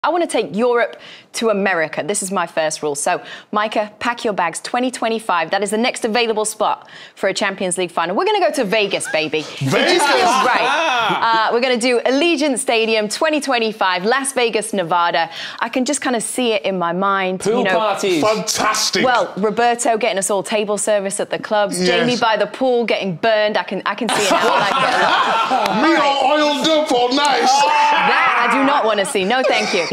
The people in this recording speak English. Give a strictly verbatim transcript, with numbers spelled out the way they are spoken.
I want to take Europe to America. This is my first rule. So, Micah, pack your bags. twenty twenty-five. That is the next available spot for a Champions League final. We're going to go to Vegas, baby. Vegas? It just feels right. Uh, we're going to do Allegiant Stadium twenty twenty-five, Las Vegas, Nevada. I can just kind of see it in my mind. Pool you know, parties. Fantastic. Well, Roberto getting us all table service at the clubs. Yes. Jamie by the pool getting burned. I can, I can see it now. I like it a lot. Me All right. all oiled up all nice. That I do not want to see. No, thank you.